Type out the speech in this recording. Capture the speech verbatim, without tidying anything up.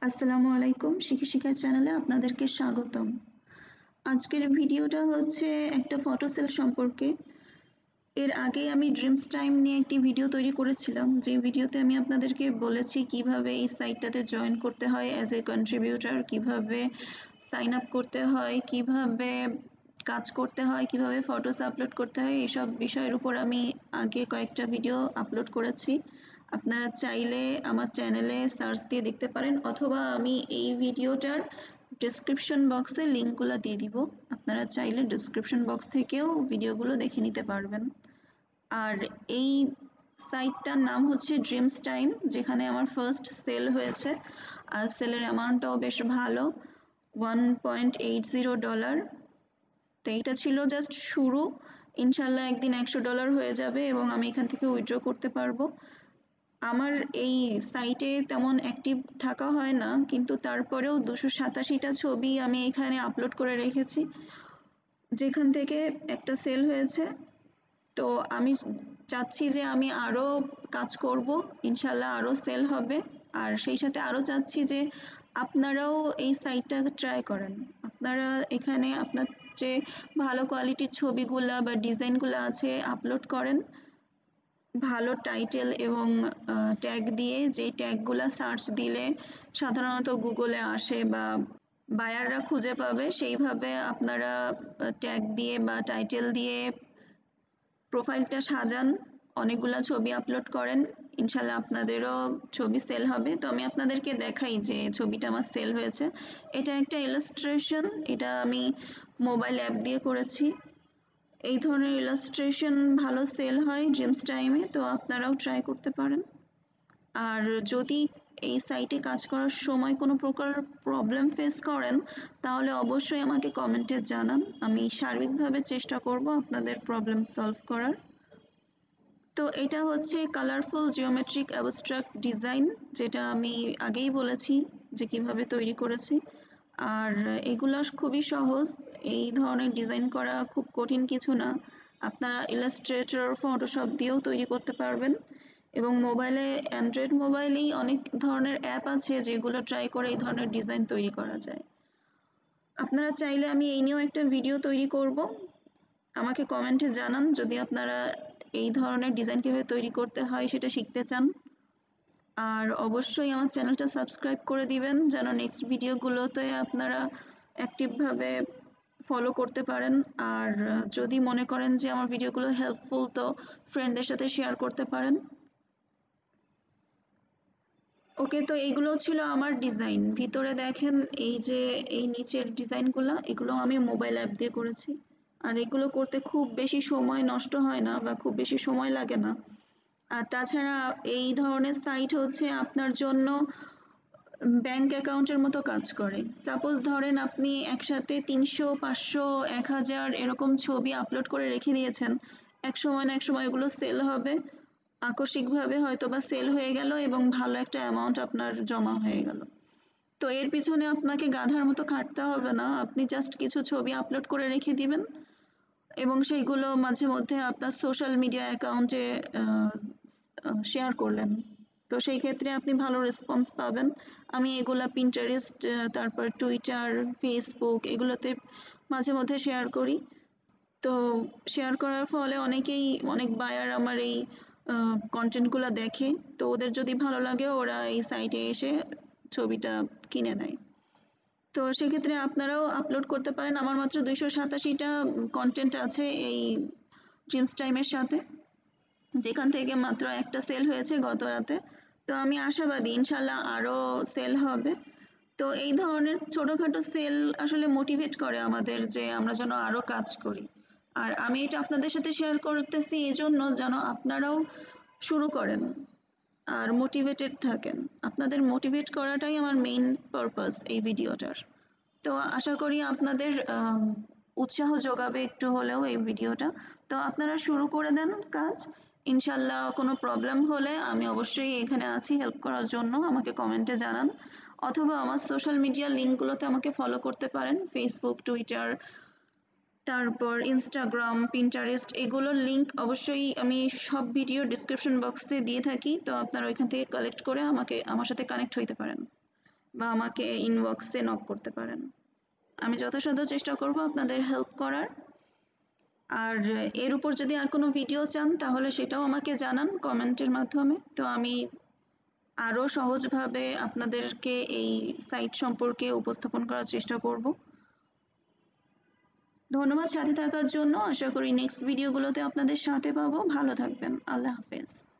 আসসালামু আলাইকুম, শিখি শিখা চ্যানেলে আপনাদেরকে স্বাগতম। আজকের ভিডিওটা হচ্ছে একটা ফটো সেল সম্পর্কে। এর আগে আমি ড্রিমস টাইম নিয়ে একটি ভিডিও তৈরি করেছিলাম, যে ভিডিওতে আমি আপনাদেরকে বলেছি কিভাবে এই সাইটটাতে জয়েন করতে হয় অ্যাজ এ কন্ট্রিবিউটর, কিভাবে সাইন আপ করতে হয়, কিভাবে কাজ করতে হয়, কিভাবে ফটোস আপলোড করতে হয়, এইসব বিষয়ের উপর আমি আগে কয়েকটা ভিডিও আপলোড করেছি। আপনারা চাইলে আমার চ্যানেলে সার্চ দিয়ে দেখতে পারেন, অথবা আমি এই ভিডিওটার ডেসক্রিপশন বক্সে লিঙ্কগুলো দিয়ে দিব। আপনারা চাইলে ডেসক্রিপশন বক্স থেকেও ভিডিওগুলো দেখে নিতে পারবেন। আর এই সাইটটার নাম হচ্ছে ড্রিমস টাইম, যেখানে আমার ফার্স্ট সেল হয়েছে, আর সেলের অ্যামাউন্টটাও বেশ ভালো, one point eight zero dollar. তো এইটা ছিল জাস্ট শুরু, ইনশাল্লাহ একদিন একশো ডলার হয়ে যাবে এবং আমি এখান থেকে উইথড্র করতে পারবো। আমার এই সাইটে তেমন অ্যাক্টিভ থাকা হয় না, কিন্তু তারপরেও দুশো সাতাশিটা ছবি আমি এখানে আপলোড করে রেখেছি, যেখান থেকে একটা সেল হয়েছে। তো আমি চাচ্ছি যে আমি আরও কাজ করব, ইনশাল্লাহ আরও সেল হবে। আর সেই সাথে আরও চাচ্ছি যে আপনারাও এই সাইটটা ট্রাই করেন। আপনারা এখানে আপনার যে ভালো কোয়ালিটির ছবিগুলো বা ডিজাইনগুলো আছে আপলোড করেন, ভালো টাইটেল এবং ট্যাগ দিয়ে, যে ট্যাগগুলো সার্চ দিলে সাধারণত গুগলে আসে বা বায়াররা খুঁজে পাবে, সেইভাবে আপনারা ট্যাগ দিয়ে বা টাইটেল দিয়ে প্রোফাইলটা সাজান, অনেকগুলো ছবি আপলোড করেন, ইনশাল্লাহ আপনাদেরও ছবি সেল হবে। তো আমি আপনাদেরকে দেখাই যে ছবিটা আমার সেল হয়েছে। এটা একটা ইলাস্ট্রেশন, এটা আমি মোবাইল অ্যাপ দিয়ে করেছি। এই ধরনের ইলাস্ট্রেশন ভালো সেল হয় ড্রিমস টাইমে, তো আপনারাও ট্রাই করতে পারেন। আর যদি এই সাইটে কাজ করার সময় কোনো প্রকার প্রবলেম ফেস করেন, তাহলে অবশ্যই আমাকে কমেন্টে জানান, আমি সার্বিকভাবে চেষ্টা করব আপনাদের প্রবলেম সলভ করার। তো এটা হচ্ছে কালারফুল জিওমেট্রিক অ্যাবস্ট্রাক্ট ডিজাইন, যেটা আমি আগেই বলেছি যে কিভাবে তৈরি করেছি। আর এগুলো খুবই সহজ, এই ধরনের ডিজাইন করা খুব কঠিন কিছু না। আপনারা ইলাস্ট্রেটর, ফটোশপ দিয়েও তৈরি করতে পারবেন, এবং মোবাইলে, অ্যান্ড্রয়েড মোবাইলেই অনেক ধরনের অ্যাপ আছে যেগুলো ট্রাই করে এই ধরনের ডিজাইন তৈরি করা যায়। আপনারা চাইলে আমি এই নিয়েও একটা ভিডিও তৈরি করব, আমাকে কমেন্টে জানান যদি আপনারা এই ধরনের ডিজাইন কীভাবে তৈরি করতে হয় সেটা শিখতে চান। আর অবশ্যই আমার চ্যানেলটা সাবস্ক্রাইব করে দিবেন, যেন নেক্সট ভিডিওগুলোতে আপনারা অ্যাক্টিভভাবে ফলো করতে পারেন। আর যদি মনে করেন যে আমার ভিডিওগুলো হেল্পফুল, তো ফ্রেন্ডদের সাথে শেয়ার করতে পারেন। ওকে, তো এইগুলো ছিল আমার ডিজাইন। ভিতরে দেখেন এই যে এই নিচের ডিজাইনগুলো, এগুলো আমি মোবাইল অ্যাপ দিয়ে করেছি। আর এগুলো করতে খুব বেশি সময় নষ্ট হয় না বা খুব বেশি সময় লাগে না। আর তাছাড়া এই ধরনের সাইট হচ্ছে আপনার জন্য ব্যাংক অ্যাকাউন্টের মতো কাজ করে। সাপোজ ধরেন আপনি একসাথে তিনশো, পাঁচশো, এক হাজার এরকম ছবি আপলোড করে রেখে দিয়েছেন, এক সময় না এক সময় এগুলো সেল হবে, আকস্মিকভাবে হয়তো বা সেল হয়ে গেল এবং ভালো একটা অ্যামাউন্ট আপনার জমা হয়ে গেল। তো এর পিছনে আপনাকে গাধার মতো খাটতে হবে না, আপনি জাস্ট কিছু ছবি আপলোড করে রেখে দিবেন এবং সেইগুলো মাঝে মধ্যে আপনার সোশ্যাল মিডিয়া অ্যাকাউন্টে শেয়ার করলেন। তো সেই ক্ষেত্রে আপনি ভালো রেসপন্স পাবেন। আমি এগুলা পিন্টারেস্ট, তারপর টুইটার, ফেসবুক এগুলোতে মাঝে মধ্যে শেয়ার করি। তো শেয়ার করার ফলে অনেকেই, অনেক বায়ার আমার এই কন্টেন্টগুলো দেখে, তো ওদের যদি ভালো লাগে ওরা এই সাইটে এসে ছবিটা কিনে নেয়। তো সেক্ষেত্রে আপনারাও আপলোড করতে পারেন। আমার মাত্র দুইশো সাতাশিটা কন্টেন্ট আছে এই ড্রিমস টাইমের সাথে, যেখান থেকে মাত্র একটা সেল হয়েছে গত রাতে। তো আমি আশাবাদী ইনশাল্লাহ আরও সেল হবে। তো এই ধরনের ছোটোখাটো সেল আসলে মোটিভেট করে আমাদের যে আমরা যেন আরও কাজ করি। আর আমি এটা আপনাদের সাথে শেয়ার করতেছি এজন্য যেন আপনারাও শুরু করেন আর মোটিভেটেড থাকেন। আপনাদের মোটিভেট করাটাই আমার মেইন পারপাস এই ভিডিওটার। তো আশা করি আপনাদের উৎসাহ যোগাবে একটু হলেও এই ভিডিওটা। তো আপনারা শুরু করে দেন কাজ, ইনশাল্লাহ কোনো প্রবলেম হলে আমি অবশ্যই এখানে আছি হেল্প করার জন্য, আমাকে কমেন্টে জানান, অথবা আমার সোশ্যাল মিডিয়া লিঙ্কগুলোতে আমাকে ফলো করতে পারেন, ফেসবুক, টুইটার, তারপর ইনস্টাগ্রাম, পিন্টারেস্ট, এগুলোর লিঙ্ক অবশ্যই আমি সব ভিডিও ডিসক্রিপশন বক্সে দিয়ে থাকি। তো আপনারা ওইখান থেকে কালেক্ট করে আমাকে, আমার সাথে কানেক্ট হইতে পারেন। বা আমাকে ইনবক্সে নক করতে পারেন। আমি যথাসাধ্য চেষ্টা করব আপনাদের হেল্প করার। আর এর উপর যদি আর কোনো ভিডিও চান তাহলে সেটাও আমাকে জানান কমেন্টের মাধ্যমে, তো আমি আরও সহজভাবে আপনাদেরকে এই সাইট সম্পর্কে উপস্থাপন করার চেষ্টা করব। ধন্যবাদ সাথে থাকার জন্য। আশা করি নেক্সট ভিডিওগুলোতে আপনাদের সাথে পাবো। ভালো থাকবেন। আল্লাহ হাফেজ।